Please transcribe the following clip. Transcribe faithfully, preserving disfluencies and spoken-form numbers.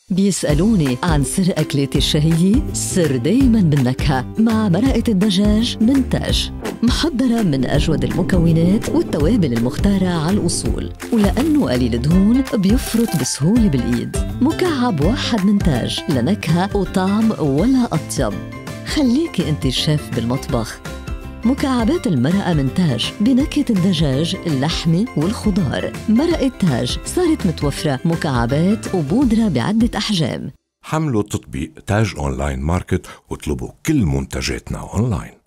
بيسألوني عن سر أكلتي الشهية. السر دايماً بالنكهة مع مرقة الدجاج من تاج، محضرة من أجود المكونات والتوابل المختارة على الأصول، ولأنه قليل دهون بيفرط بسهولة بالإيد. مكعب واحد من تاج لنكهة وطعم ولا أطيب. خليكي أنت الشيف بالمطبخ. مكعبات المرقة من تاج بنكهة الدجاج، اللحمة والخضار. مرقة تاج صارت متوفرة مكعبات وبودرة بعدة أحجام. حملوا تطبيق تاج أونلاين ماركت واطلبوا كل منتجاتنا أونلاين.